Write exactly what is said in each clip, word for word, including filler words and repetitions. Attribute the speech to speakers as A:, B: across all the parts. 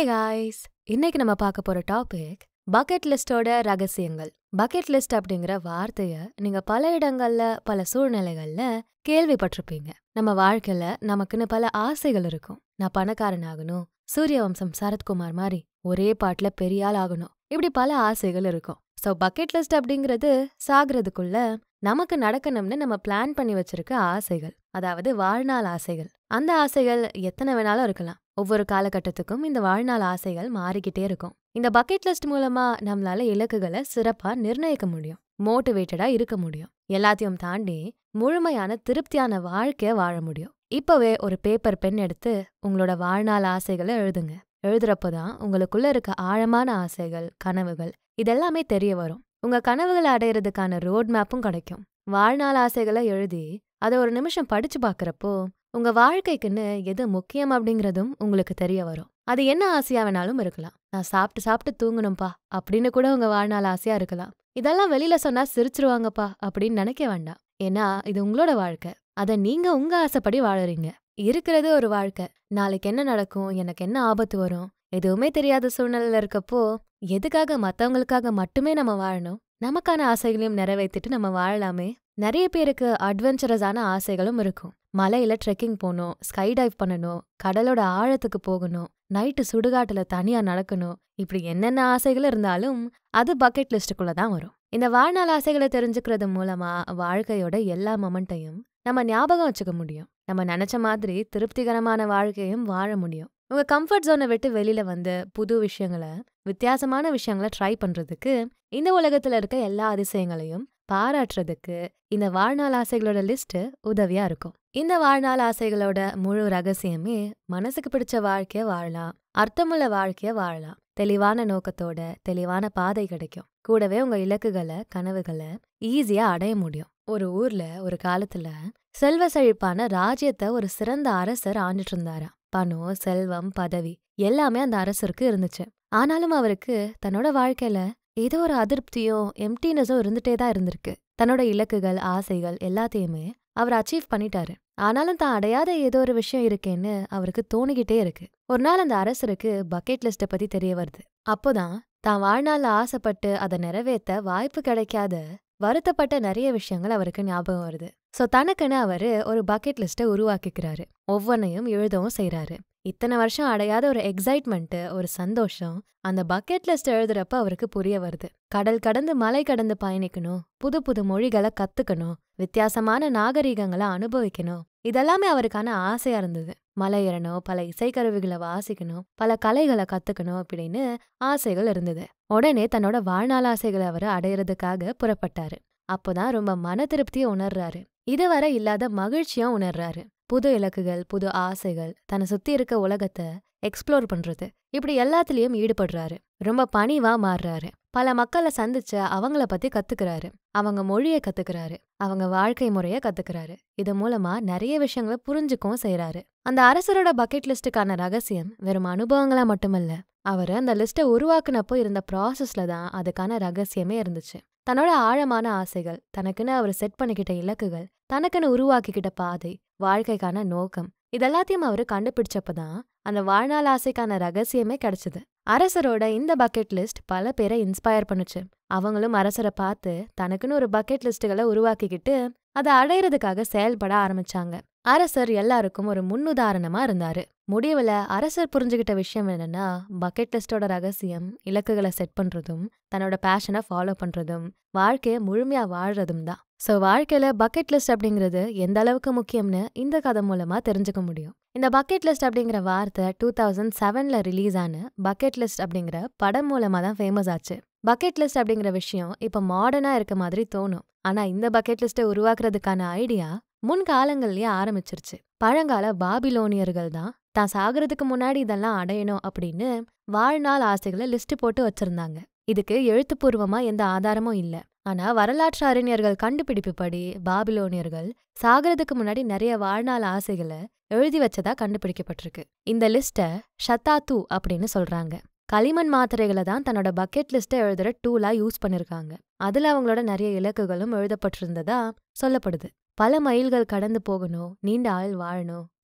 A: Hey guys, இன்னைக்கு நம்ம பார்க்க போற டாபிக் பக்கெட் லிஸ்டோட ரகசியங்கள். பக்கெட் லிஸ்ட் அப்படிங்கிற வார்த்தைய நீங்க பல இடங்கள்ல பல சூழ்நிலைகள்ல கேள்விப்பட்டிருப்பீங்க. நம்ம வாழ்க்கையில நமக்குன்னு பல ஆசைகள் இருக்கும். நான் பணக்காரன் ஆகணும், சூரியவம்சம் சரத்குமார் மாதிரி ஒரே பாட்டுல பெரிய ஆள் ஆகணும், இப்படி பல ஆசைகள் இருக்கும். ஸோ பக்கெட் லிஸ்ட் அப்படிங்கிறது சாகிறதுக்குள்ள நமக்கு நடக்கணும்னு நம்ம பிளான் பண்ணி வச்சிருக்க ஆசைகள், அதாவது வாழ்நாள் ஆசைகள். அந்த ஆசைகள் எத்தனை வேணாலும் இருக்கலாம். ஒவ்வொரு காலகட்டத்துக்கும் இந்த வாழ்நாள் ஆசைகள் மாறிக்கிட்டே இருக்கும். இந்த பக்கெட் லிஸ்ட் மூலமா நம்மளால இலக்குகளை சிறப்பா நிர்ணயிக்க முடியும், மோட்டிவேட்டடா இருக்க முடியும், எல்லாத்தையும் தாண்டி முழுமையான திருப்தியான வாழ்க்கைய வாழ முடியும். இப்பவே ஒரு பேப்பர் பென் எடுத்து உங்களோட வாழ்நாள் ஆசைகளை எழுதுங்க. எழுதுறப்பதான் உங்களுக்குள்ள இருக்க ஆழமான ஆசைகள், கனவுகள் இதெல்லாமே தெரிய வரும். உங்க கனவுகளை அடையிறதுக்கான ரோட் மேப்பும் கிடைக்கும். வாழ்நாள் ஆசைகளை எழுதி அதை ஒரு நிமிஷம் படிச்சு பாக்குறப்போ உங்க வாழ்க்கைக்குன்னு எது முக்கியம் அப்படிங்கறதும் உங்களுக்கு தெரிய வரும். அது என்ன ஆசையா வேணாலும் இருக்கலாம். நான் சாப்பிட்டு சாப்பிட்டு தூங்கணும்பா அப்படின்னு கூட உங்க வாழ்நாள் ஆசையா இருக்கலாம். இதெல்லாம் வெளியில சொன்னா சிரிச்சிருவாங்கப்பா அப்படின்னு நினைக்க வேண்டாம். ஏன்னா இது உங்களோட வாழ்க்கை. அதை நீங்க உங்க ஆசைப்படி வாழறீங்க. இருக்கிறது ஒரு வாழ்க்கை. நாளைக்கு என்ன நடக்கும், எனக்கு என்ன ஆபத்து வரும், எதுவுமே தெரியாத சூழ்நிலையில இருக்கப்போ எதுக்காக மத்தவங்களுக்காக மட்டுமே நம்ம வாழணும்? நமக்கான ஆசைகளையும் நிறைவேற்றிட்டு நம்ம வாழலாமே. நிறைய பேருக்கு அட்வென்ச்சரஸான ஆசைகளும் இருக்கும். மலையில ட்ரெக்கிங் போகணும், ஸ்கை டைவ் பண்ணணும், கடலோட ஆழத்துக்கு போகணும், நைட்டு சுடுகாட்டுல தனியா நடக்கணும், இப்படி என்னென்ன ஆசைகள் இருந்தாலும் அது பக்கெட் லிஸ்டுக்குள்ள தான் வரும். இந்த வாழ்நாள் ஆசைகளை தெரிஞ்சுக்கிறது மூலமா வாழ்க்கையோட எல்லா மொமெண்ட்டையும் நம்ம ஞாபகம் வச்சுக்க முடியும். நம்ம நினைச்ச மாதிரி திருப்திகரமான வாழ்க்கையும் வாழ முடியும். உங்க கம்ஃபர்ட் ஜோனை விட்டு வெளியில வந்து புது விஷயங்களை, வித்தியாசமான விஷயங்களை ட்ரை பண்றதுக்கு, இந்த உலகத்துல இருக்க எல்லா அதிசயங்களையும் பாராட்டுறதுக்கு இந்த வாழ்நாள் ஆசைகளோட லிஸ்ட் உதவியா இருக்கும். இந்த வாழ்நாள் ஆசைகளோட முழு ரகசியமே மனசுக்கு பிடிச்ச வாழ்க்கைய வாழலாம், அர்த்தமுள்ள வாழ்க்கைய வாழலாம். தெளிவான நோக்கத்தோட தெளிவான பாதை கிடைக்கும். கூடவே உங்க இலக்குகளை, கனவுகளை ஈஸியா அடைய முடியும். ஒரு ஊர்ல ஒரு காலத்துல செல்வ செழிப்பான ராஜ்யத்தை ஒரு சிறந்த அரசர் ஆண்டுட்டு இருந்தாராம். பணம், செல்வம், பதவி எல்லாமே அந்த அரசருக்கு இருந்துச்சு. ஆனாலும் அவருக்கு தன்னோட வாழ்க்கையில ஏதோ ஒரு அதிருப்தியும் எம்டினஸும் இருந்துட்டே தான் இருந்திருக்கு. தன்னோட இலக்குகள், ஆசைகள் எல்லாத்தையுமே அவர் அச்சீவ் பண்ணிட்டாரு. ஆனாலும் தான் அடையாத ஏதோ ஒரு விஷயம் இருக்கேன்னு அவருக்கு தோணிக்கிட்டே இருக்கு. ஒரு நாள் அந்த அரசருக்கு பக்கெட் லிஸ்ட பத்தி தெரிய வருது. அப்போதான் தான் வாழ்நாள்ல ஆசைப்பட்டு அதை நிறைவேற்ற வாய்ப்பு கிடைக்காத வருத்தப்பட்ட நிறைய விஷயங்கள் அவருக்கு ஞாபகம் வருது. சோ தனக்குன்னு அவரு ஒரு பக்கெட் லிஸ்ட உருவாக்கிக்கிறாரு. ஒவ்வொன்னையும் எழுதவும் செய்யறாரு. இத்தனை வருஷம் அடையாத ஒரு எக்ஸைட்மெண்ட், ஒரு சந்தோஷம் அந்த பக்கெட் லிஸ்ட் எழுதுறப்ப அவருக்கு புரிய வருது. கடல் கடந்து மலை கடந்து பயணிக்கணும், புது புது மொழிகளை கத்துக்கணும், வித்தியாசமான நாகரீகங்களை அனுபவிக்கணும், இதெல்லாமே அவருக்கான ஆசையா இருந்தது. மலை ஏறணும், பல இசைக்கருவிகளை வாசிக்கணும், பல கலைகளை கத்துக்கணும் அப்படின்னு ஆசைகள் இருந்தது. உடனே தன்னோட வாழ்நாள் ஆசைகளை அவர் அடையிறதுக்காக புறப்பட்டாரு. அப்போதான் ரொம்ப மன திருப்தியை உணர்றாரு. இதுவரை இல்லாத மகிழ்ச்சியும் உணர்றாரு. புது இலக்குகள், புது ஆசைகள், தன்னை சுத்தி இருக்க உலகத்தை எக்ஸ்ப்ளோர் பண்றது, இப்படி எல்லாத்துலயும் ஈடுபடுறாரு. ரொம்ப பணிவா மாறுறாரு. பல மக்களை சந்திச்சு அவங்கள பத்தி கத்துக்கிறாரு. அவங்க மொழியை கத்துக்கிறாரு, அவங்க வாழ்க்கை முறைய கத்துக்கிறாரு. இது மூலமா நிறைய விஷயங்களை புரிஞ்சுக்கவும் செய்யறாரு. அந்த அரசரோட பக்கெட் லிஸ்டுக்கான ரகசியம் வெறும் அனுபவங்களா மட்டுமல்ல, அவரு அந்த லிஸ்ட்டை உருவாக்குனப்போ இருந்த ப்ராசஸ்ல தான் அதுக்கான ரகசியமே இருந்துச்சு. தன்னோட ஆழமான ஆசைகள், தனக்குன்னு அவர் செட் பண்ணிக்கிட்ட இலக்குகள், தனக்குன்னு உருவாக்கிக்கிட்ட பாதை, வாழ்க்கைக்கான நோக்கம், இதெல்லாத்தையும் அவரு கண்டுபிடிச்சப்பதான் அந்த வாழ்நாள் ஆசைக்கான ரகசியமே கிடைச்சது. அரசரோட இந்த பக்கெட் லிஸ்ட் பல பேரை இன்ஸ்பயர் பண்ணுச்சு. அவங்களும் அரசரை பார்த்து தனக்குன்னு ஒரு பக்கெட் லிஸ்டுகளை உருவாக்கிக்கிட்டு அதை அடையிறதுக்காக செயல்பட ஆரம்பிச்சாங்க. அரசர் எல்லாருக்கும் ஒரு முன்னுதாரணமா இருந்தாரு. முடிவுல அரசர் புரிஞ்சுக்கிட்ட விஷயம் என்னன்னா, பக்கெட் லிஸ்டோட ரகசியம் இலக்குகளை செட் பண்றதும், தன்னோட பேஷனை ஃபாலோ பண்றதும், வாழ்க்கைய முழுமையா வாழ்றதும் தான். சோ வாழ்க்கையில பக்கெட் லிஸ்ட் அப்படிங்கிறது எந்த அளவுக்கு முக்கியம்னு இந்த கதை மூலமா தெரிஞ்சுக்க முடியும். இந்த பக்கெட் லிஸ்ட் அப்படிங்கிற வார்த்தை டூ தௌசண்ட் செவன்ல ரிலீஸ் ஆன பக்கெட் லிஸ்ட் அப்படிங்கிற படம் மூலமா தான் ஃபேமஸ் ஆச்சு. பக்கெட் லிஸ்ட் அப்படிங்கிற விஷயம் இப்ப மாடர்னா இருக்க மாதிரி தோணும். ஆனா இந்த பக்கெட் லிஸ்ட்டை உருவாக்குறதுக்கான ஐடியா முன் காலங்கள்லயே ஆரம்பிச்சிருச்சு. பழங்கால பாபிலோனியர்கள் தான் தான் சாகிறதுக்கு முன்னாடி இதெல்லாம் அடையணும் அப்படின்னு வாழ்நாள் ஆசைகளை லிஸ்ட் போட்டு வச்சிருந்தாங்க. இதுக்கு எழுத்துப்பூர்வமா எந்த ஆதாரமும் இல்ல. ஆனா வரலாற்று அறிஞர்கள் கண்டுபிடிப்பு படி பாபிலோனியர்கள் சாகிறதுக்கு முன்னாடி நிறைய வாழ்நாள் ஆசைகளை எழுதி வச்சதா கண்டுபிடிக்கப்பட்டிருக்கு. இந்த லிஸ்ட ஷத்தாத்து அப்படின்னு சொல்றாங்க. களிமண் மாத்திரைகளை தான் தன்னோட பக்கெட் லிஸ்ட்டை எழுதுற டூலா யூஸ் பண்ணிருக்காங்க. அதுல அவங்களோட நிறைய இலக்குகளும் எழுதப்பட்டிருந்ததா சொல்லப்படுது. பல மைல்கள் கடந்து போகணும், நீண்ட ஆயுள் வாழணும்,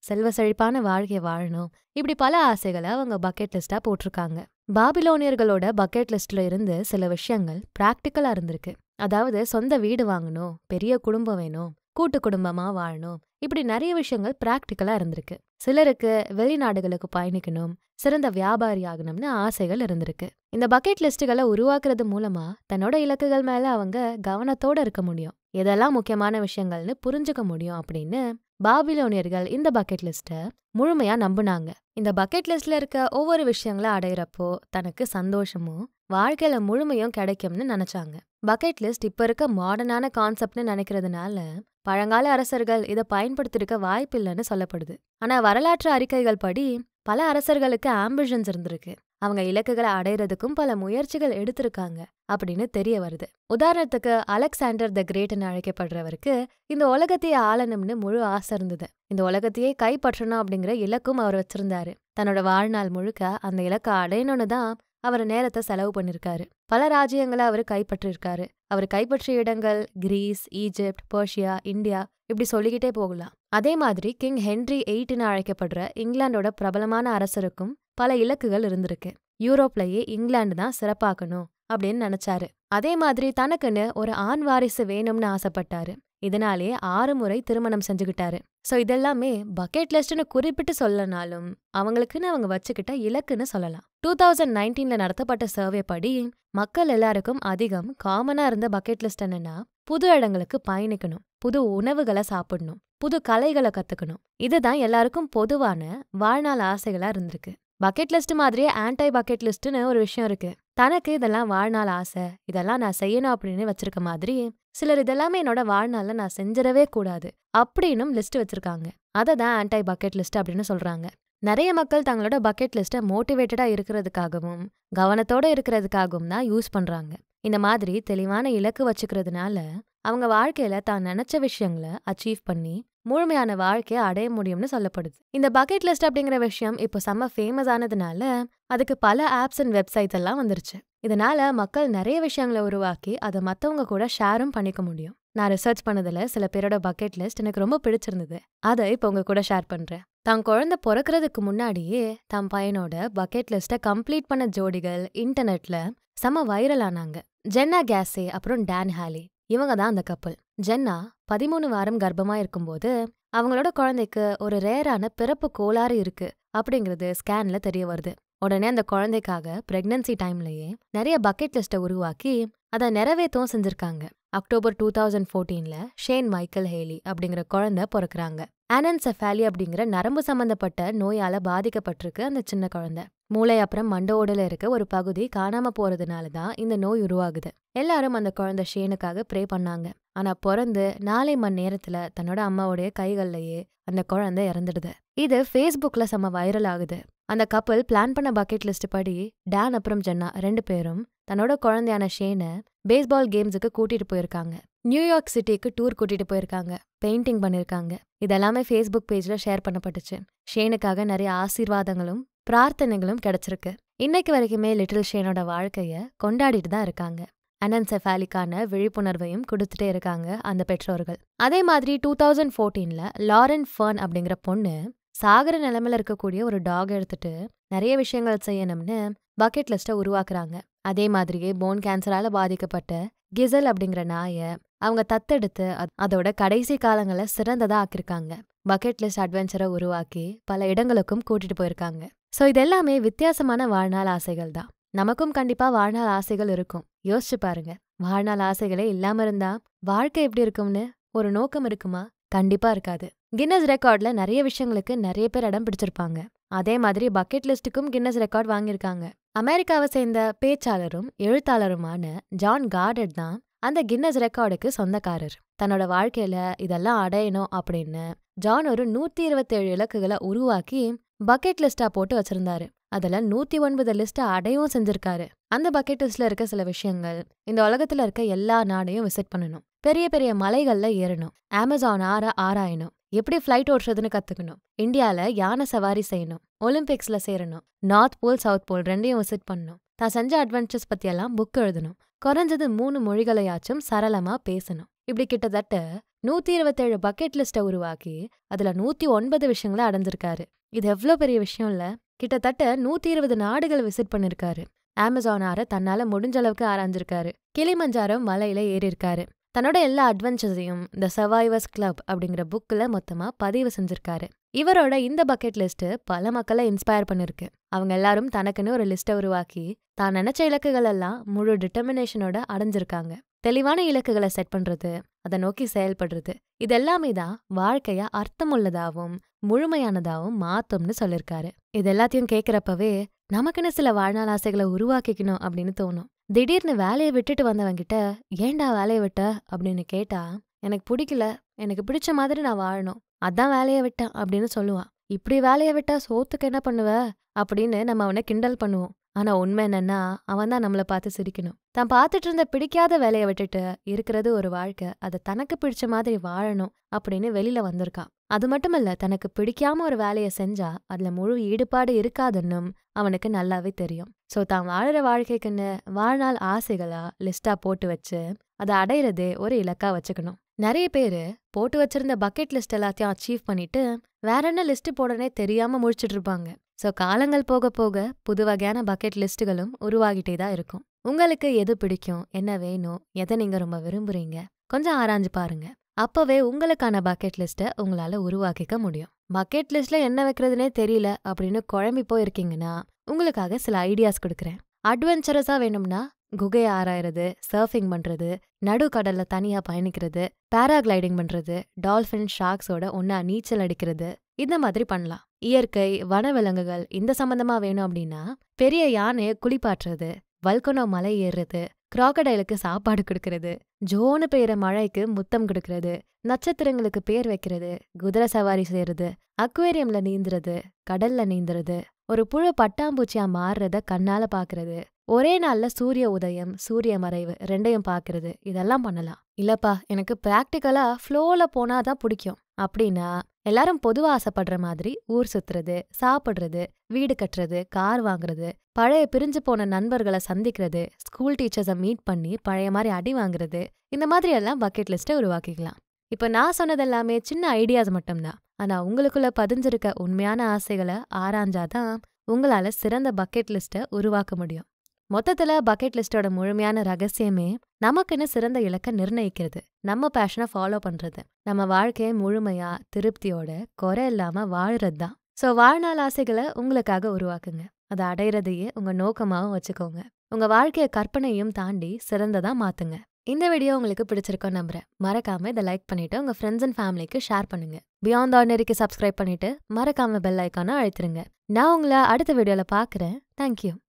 A: செல்வ செழிப்பான வாழ்க்கையை வாழணும், இப்படி பல ஆசைகளை அவங்க பக்கெட் லிஸ்டா போட்டிருக்காங்க. பாபிலோனியர்களோட பக்கெட் லிஸ்ட்ல இருந்து சில விஷயங்கள் பிராக்டிக்கலா இருந்திருக்கு. அதாவது சொந்த வீடு வாங்கணும், பெரிய குடும்பம் வேணும், கூட்டு குடும்பமா வாழணும், இப்படி நிறைய விஷயங்கள் பிராக்டிக்கலா இருந்திருக்கு. சிலருக்கு வெளிநாடுகளுக்கு பயணிக்கணும், சிறந்த வியாபாரி ஆகணும்னு ஆசைகள் இருந்திருக்கு. இந்த பக்கெட் லிஸ்ட்டுகளை உருவாக்குறது மூலமா தன்னோட இலக்குகள் மேல அவங்க கவனத்தோட இருக்க முடியும், எதெல்லாம் முக்கியமான விஷயங்கள்னு புரிஞ்சுக்க முடியும் அப்படின்னு பாபிலோனியர்கள் இந்த பக்கெட் லிஸ்ட்டை முழுமையா நம்புனாங்க. இந்த பக்கெட் லிஸ்ட்ல இருக்க ஒவ்வொரு விஷயங்களை அடையிறப்போ தனக்கு சந்தோஷமும் வாழ்க்கையில முழுமையும் கிடைக்கும்னு நினைச்சாங்க. பக்கெட் லிஸ்ட் இப்ப இருக்க மாடர்னான கான்செப்ட்னு நினைக்கிறதுனால பழங்கால அரசர்கள் இதை பயன்படுத்திருக்க வாய்ப்பு இல்லைன்னு சொல்லப்படுது. ஆனா வரலாற்று அறிக்கைகள் படி பல அரசர்களுக்கு ஆம்பிஷன்ஸ் இருந்திருக்கு, அவங்க இலக்குகளை அடையிறதுக்கும் பல முயற்சிகள் எடுத்திருக்காங்க அப்படின்னு தெரிய வருது. உதாரணத்துக்கு அலெக்சாண்டர் த கிரேட்னு அழைக்கப்படுறவருக்கு இந்த உலகத்தையே ஆளணும்னு முழு ஆசை இருந்தது. இந்த உலகத்தையே கைப்பற்றணும் அப்படிங்கிற இலக்கும் அவர் வச்சிருந்தாரு. தன்னோட வாழ்நாள் முழுக்க அந்த இலக்கை அடையணும்னு தான் அவர் நேரத்தை செலவு பண்ணிருக்காரு. பல ராஜ்யங்களை அவர் கைப்பற்றிருக்காரு. அவர் கைப்பற்றிய இடங்கள் கிரீஸ், ஈஜிப்ட், பர்ஷியா, இந்தியா, இப்படி சொல்லிக்கிட்டே போகலாம். அதே மாதிரி கிங் ஹென்ரி எயிட்னு அழைக்கப்படுற இங்கிலாண்டோட பிரபலமான அரசருக்கும் பல இலக்குகள் இருந்திருக்கு. யூரோப்லயே இங்கிலாந்து தான் சிறப்பாக்கணும் அப்படின்னு நினைச்சாரு. அதே மாதிரி தனக்குன்னு ஒரு ஆண் வாரிசு வேணும்னு ஆசைப்பட்டாரு. இதனாலே ஆறு முறை திருமணம் செஞ்சுக்கிட்டாரு. சோ இதெல்லாமே பக்கெட் லிஸ்ட்னு குறிப்பிட்டு சொல்லனாலும் அவங்களுக்குன்னு அவங்க வச்சுக்கிட்ட இலக்குன்னு சொல்லலாம். டூ தௌசண்ட் நைன்டீன்ல நடத்தப்பட்ட சர்வே படி மக்கள் எல்லாருக்கும் அதிகம் காமனா இருந்த பக்கெட் லிஸ்ட் என்னன்னா, புது இடங்களுக்கு பயணிக்கணும், புது உணவுகளை சாப்பிடணும், புது கலைகளை கத்துக்கணும். இதுதான் எல்லாருக்கும் பொதுவான வாழ்நாள் ஆசைகளா இருந்திருக்கு. பக்கெட் லிஸ்ட் மாதிரியே ஆன்டை பக்கெட் லிஸ்ட்னு ஒரு விஷயம் இருக்கு. தனக்கு இதெல்லாம் வாழ்நாள் ஆசை, இதெல்லாம் நான் செய்யணும் அப்படின்னு வச்சிருக்க மாதிரி சிலர் இதெல்லாமே என்னோட வாழ்நாள்ல நான் செஞ்சிடவே கூடாது அப்படின்னும் லிஸ்ட் வச்சிருக்காங்க. அதை தான் ஆன்டை பக்கெட் லிஸ்ட் அப்படின்னு சொல்றாங்க. நிறைய மக்கள் தங்களோட பக்கெட் லிஸ்ட்டை மோட்டிவேட்டடா இருக்கிறதுக்காகவும் கவனத்தோட இருக்கிறதுக்காகவும் தான் யூஸ் பண்றாங்க. இந்த மாதிரி தெளிவான இலக்கு வச்சுக்கிறதுனால அவங்க வாழ்க்கையில தான் நினைச்ச விஷயங்களை அச்சீவ் பண்ணி முழுமையான வாழ்க்கையை அடைய முடியும்னு சொல்லப்படுது. இந்த பக்கெட் லிஸ்ட் அப்படிங்கிற விஷயம் இப்போ செம்ம ஃபேமஸ் ஆனதுனால அதுக்கு பல ஆப்ஸ் அண்ட் வெப்சைட்ஸ் எல்லாம் வந்துருச்சு. இதனால மக்கள் நிறைய விஷயங்களை உருவாக்கி அதை மற்றவங்க கூட ஷேரும் பண்ணிக்க முடியும். நான் ரிசர்ச் பண்ணதுல சில பேரோட பக்கெட் லிஸ்ட் எனக்கு ரொம்ப பிடிச்சிருந்தது. அதை இப்போ உங்க கூட ஷேர் பண்றேன். தான் குழந்தை பிறக்கிறதுக்கு முன்னாடியே தன் பையனோட பக்கெட் லிஸ்ட்டை கம்ப்ளீட் பண்ண ஜோடிகள் இன்டர்நெட்ல செம வைரல் ஆனாங்க. ஜென்னா கேஸே அப்புறம் டான் ஹாலி, இவங்க தான் அந்த கப்பல். ஜென்னா பதிமூணு வாரம் கர்ப்பமா இருக்கும்போது அவங்களோட குழந்தைக்கு ஒரு ரேரான பிறப்பு கோளாறு இருக்கு அப்படிங்கிறது ஸ்கேன்ல தெரிய வருது. உடனே அந்த குழந்தைக்காக பிரெக்னன்சி டைம்லயே நிறைய பக்கெட் லிஸ்ட்டை உருவாக்கி அதை நிறைவேற்றவும் செஞ்சிருக்காங்க. அக்டோபர் டூ தௌசண்ட் ஃபோர்டீன்ல ஷேன் மைக்கேல் ஹேலி அப்படிங்கிற குழந்தை பிறக்குறாங்க. ஆனன்செஃபாலி அப்படிங்கிற நரம்பு சம்பந்தப்பட்ட நோயால பாதிக்கப்பட்டிருக்கு அந்த சின்ன குழந்தை. மூளை அப்புறம் மண்டோடல இருக்க ஒரு பகுதி காணாம போறதுனால தான் இந்த நோய் உருவாகுது. எல்லாரும் அந்த குழந்தை ஷேனுக்காக ப்ரே பண்ணாங்க. ஆனா பிறந்து நாலே மணி நேரத்துல தன்னோட அம்மாவுடைய கைகள்லயே அந்த குழந்தை இறந்துடுது. இது ஃபேஸ்புக்ல செம்ம வைரல் ஆகுது. அந்த கப்பல் பிளான் பண்ண பக்கெட் லிஸ்ட் படி டான் அப்புறம் ஜென்னா ரெண்டு பேரும் தன்னோட குழந்தையான ஷேனை பேஸ்பால் கேம்ஸுக்கு கூட்டிட்டு போயிருக்காங்க. நியூயார்க் சிட்டிக்கு டூர் கூட்டிட்டு போயிருக்காங்க. பெயிண்டிங் பண்ணிருக்காங்க. இதெல்லாமே ஃபேஸ்புக் பேஜ்ல ஷேர் பண்ணப்பட்டுச்சு. ஷேனுக்காக நிறைய ஆசீர்வாதங்களும் பிரார்த்தனைகளும் கிடைச்சிருக்கு. இன்னைக்கு வரைக்குமே லிட்டில் ஷேனோட வாழ்க்கைய கொண்டாடிட்டு தான் இருக்காங்க. அனன்செஃபாலிக்கான விழிப்புணர்வையும் கொடுத்துட்டே இருக்காங்க அந்த பெற்றோர்கள். அதே மாதிரி டூ தௌசண்ட் ஃபோர்டீன்ல லாரன் ஃபர்ன் அப்படிங்கிற பொண்ணு சாகர நிலைமையில இருக்கக்கூடிய ஒரு டாக் எடுத்துட்டு நிறைய விஷயங்கள் செய்யணும்னு பக்கெட் லிஸ்ட்டை உருவாக்குறாங்க. அதே மாதிரியே போன் கேன்சரால பாதிக்கப்பட்ட கிசல் அப்படிங்கிற நாய அவங்க தத்தெடுத்து அதோட கடைசி காலங்களை சிறந்ததா ஆக்கிருக்காங்க. பக்கெட் லிஸ்ட் அட்வென்ச்சரை உருவாக்கி பல இடங்களுக்கும் கூட்டிட்டு போயிருக்காங்க. சோ இதெல்லாமே வித்தியாசமான வாழ்நாள் ஆசைகள் தான். நமக்கும் கண்டிப்பா வாழ்நாள் ஆசைகள் இருக்கும். யோசிச்சு பாருங்க, வாழ்நாள் ஆசைகளே இல்லாம இருந்தா வாழ்க்கை எப்படி இருக்கும்னு ஒரு நோக்கம் இருக்குமா? கண்டிப்பா இருக்காது. கின்னஸ் ரெக்கார்ட்ல நிறைய விஷயங்களுக்கு நிறைய பேர் இடம் பிடிச்சிருப்பாங்க. அதே மாதிரி பக்கெட் லிஸ்ட்டுக்கும் கின்னஸ் ரெக்கார்ட் வாங்கியிருக்காங்க. அமெரிக்காவை சேர்ந்த பேச்சாளரும் எழுத்தாளருமான ஜான் கார்டட் தான் அந்த கின்னஸ் ரெக்கார்டுக்கு சொந்தக்காரர். தன்னோட வாழ்க்கையில இதெல்லாம் அடையணும் அப்படின்னு ஜான் ஒரு நூத்தி இருபத்தி ஏழு இலக்குகளை உருவாக்கி பக்கெட் லிஸ்டா போட்டு வச்சிருந்தாரு. அதுல நூத்தி ஒன்பது லிஸ்ட அடையவும் செஞ்சிருக்காரு. அந்த பக்கெட் லிஸ்ட்ல இருக்க சில விஷயங்கள், இந்த உலகத்துல இருக்க எல்லா நாடையும் விசிட் பண்ணணும், பெரிய பெரிய மலைகள்ல ஏறணும், அமேசான் ஆற ஆராயணும், எப்படி ஃபிளைட் ஓட்டுறதுன்னு கத்துக்கணும், இந்தியால யானை சவாரி செய்யணும், ஒலிம்பிக்ஸ்ல சேரணும், நார்த் போல் சவுத் போல் ரெண்டையும் விசிட் பண்ணணும், தான் செஞ்ச அட்வென்ச்சர்ஸ் பத்தி எல்லாம் புக் எழுதணும், குறைஞ்சது மூணு மொழிகளையாச்சும் சரளமா பேசணும். இப்படி கிட்டத்தட்ட நூத்தி இருபத்தேழு பக்கெட் லிஸ்ட்டை உருவாக்கி அதுல நூத்தி ஒன்பது விஷயங்களை அடைஞ்சிருக்காரு. இது எவ்வளோ பெரிய விஷயம் இல்ல? கிட்டத்தட்ட நூத்தி இருபது நாடுகள் விசிட் பண்ணிருக்காரு. அமேசான் ஆற தன்னால முடிஞ்ச அளவுக்கு ஆராய்ஞ்சிருக்காரு. கிளிமஞ்சாரோ மலையில ஏறி இருக்காரு. தன்னோட எல்லா அட்வென்ச்சர்ஸையும் த சர்வைவர்ஸ் கிளப் அப்படிங்கிற புக்ல மொத்தமா பதிவு செஞ்சிருக்காரு. இவரோட இந்த பக்கெட் லிஸ்ட் பல மக்களை இன்ஸ்பயர் பண்ணிருக்கு. அவங்க எல்லாரும் தனக்குன்னு ஒரு லிஸ்ட்டை உருவாக்கி தான் நினைச்ச இலக்குகள் எல்லாம் முழு டிட்டர்மினேஷனோட அடைஞ்சிருக்காங்க. தெளிவான இலக்குகளை செட் பண்றது, அதை நோக்கி செயல்படுறது, இது எல்லாமே தான் வாழ்க்கைய அர்த்தமுள்ளதாவும் முழுமையானதாவும் மாத்தும்னு சொல்லிருக்காரு. இது எல்லாத்தையும் கேட்கிறப்பவே நமக்குன்னு சில வாழ்நாள் ஆசைகளை உருவாக்கிக்கணும் அப்படின்னு தோணும். திடீர்னு வேலையை விட்டுட்டு வந்தவங்கிட்ட ஏன்டா வேலையை விட்ட அப்படின்னு கேட்டா, எனக்கு பிடிக்கல, எனக்கு பிடிச்ச மாதிரி நான் வாழணும், அதான் வேலையை விட்டேன் அப்படின்னு சொல்லுவான். இப்படி வேலையை விட்டா சோத்துக்கு என்ன பண்ணுவ அப்படின்னு நம்ம அவனை கிண்டல் பண்ணுவோம். ஆனா உண்மை என்னன்னா, அவன் தான் நம்மளை பார்த்து சிரிக்கணும். தான் பார்த்துட்டு இருந்த பிடிக்காத வேலையை விட்டுட்டு இருக்கிறது ஒரு வாழ்க்கை, அதை தனக்கு பிடிச்ச மாதிரி வாழணும் அப்படின்னு வெளியில வந்திருக்கான். அது மட்டும் இல்ல, தனக்கு பிடிக்காம ஒரு வேலையை செஞ்சா அதுல முழு ஈடுபாடு இருக்காதுன்னும் அவனுக்கு நல்லாவே தெரியும். சோ தான் வாழற வாழ்க்கைக்குன்னு வாழ்நாள் ஆசைகளா லிஸ்டா போட்டு வச்சு அதை அடையிறதே ஒரு இலக்கா வச்சுக்கணும். நிறைய பேரு போட்டு வச்சிருந்த பக்கெட் லிஸ்ட் எல்லாத்தையும் அச்சீவ் பண்ணிட்டு வேற என்ன லிஸ்ட் போடனே தெரியாம முழிச்சிட்டு இருப்பாங்க. சோ காலங்கள் போக போக புது வகையான பக்கெட் லிஸ்ட்டுகளும் உருவாகிட்டே தான் இருக்கும். உங்களுக்கு எது பிடிக்கும், என்ன வேணும், எதை நீங்க ரொம்ப விரும்புறீங்க, கொஞ்சம் ஆராய்ஞ்சு பாருங்க. அப்பவே உங்களுக்கான பக்கெட் லிஸ்ட்டை உங்களால உருவாக்கிக்க முடியும். பக்கெட் லிஸ்ட்ல என்ன வைக்கிறதுனே தெரியல அப்படின்னு குழம்பி போயிருக்கீங்கன்னா உங்களுக்காக சில ஐடியாஸ் கொடுக்குறேன். அட்வென்ச்சரஸா வேணும்னா குகையை ஆராயறது, சர்ஃபிங் பண்றது, நடுக்கடல்ல தனியா பயணிக்கிறது, பேராகிளைடிங் பண்றது, டால்ஃபின் ஷார்க்ஸோட ஒன்னா நீச்சல் அடிக்கிறது, இந்த மாதிரி பண்ணலாம். இயற்கை வனவிலங்குகள் இந்த சம்பந்தமா வேணும் அப்படின்னா பெரிய யானையை குளிப்பாட்டுறது, வல்கனோ மலை ஏறுறது, கிராக்கடைலுக்கு சாப்பாடு கொடுக்கறது, ஜோனு பெய்யற மழைக்கு முத்தம் கொடுக்கறது, நட்சத்திரங்களுக்கு பேர் வைக்கிறது, குதிரை சவாரி செய்யறது, அக்வேரியம்ல நீந்துறது, கடல்ல நீந்துறது, ஒரு புழு பட்டாம்பூச்சியா மாறுறத கண்ணால பாக்குறது, ஒரே நாள்ல சூரிய உதயம் சூரிய மறைவு ரெண்டையும் பாக்குறது, இதெல்லாம் பண்ணலாம். இல்லப்பா எனக்கு பிராக்டிக்கலா ஃப்ளோல போனாதான் பிடிக்கும் அப்படின்னா எல்லாரும் பொதுவா ஆசைப்படுற மாதிரி ஊர் சுத்துறது, சாப்பிடுறது, வீடு கட்டுறது, கார் வாங்குறது, பழைய பிரிஞ்சு போன நண்பர்களை சந்திக்கிறது, ஸ்கூல் டீச்சர்ஸை மீட் பண்ணி பழைய மாதிரி அடி வாங்குறது, இந்த மாதிரி எல்லாம் பக்கெட் லிஸ்ட்டை உருவாக்கிக்கலாம். இப்ப நான் சொன்னதெல்லாமே சின்ன ஐடியாஸ் மட்டும்தான். ஆனா உங்களுக்குள்ள பதிஞ்சிருக்க உண்மையான ஆசைகளை ஆராய்ஞ்சாதான் உங்களால சிறந்த பக்கெட் லிஸ்ட்டை உருவாக்க முடியும். மொத்தத்துல பக்கெட் லிஸ்டோட முழுமையான ரகசியமே நமக்குன்னு சிறந்த இலக்க நிர்ணயிக்கிறது, நம்ம பேஷனை ஃபாலோ பண்றது, நம்ம வாழ்க்கையை முழுமையா திருப்தியோட குறை இல்லாம வாழறது தான். ஸோ வாழ்நாள் ஆசைகளை உங்களுக்காக உருவாக்குங்க. அதை அடையிறதையே உங்க நோக்கமாகவும் வச்சுக்கோங்க. உங்க வாழ்க்கைய கற்பனையும் தாண்டி சிறந்ததா மாத்துங்க. இந்த வீடியோ உங்களுக்கு பிடிச்சிருக்கோம் நம்புறேன். மறக்காம இதை லைக் பண்ணிட்டு உங்க ஃப்ரெண்ட்ஸ் அண்ட் ஃபேமிலிக்கு ஷேர் பண்ணுங்க. பியாண்ட் ஆர்டினரிக்கு சப்ஸ்கிரைப் பண்ணிட்டு மறக்காம பெல் ஐக்கானை அழுத்திருங்க. நான் உங்களை அடுத்த வீடியோல பாக்குறேன். தேங்க்யூ.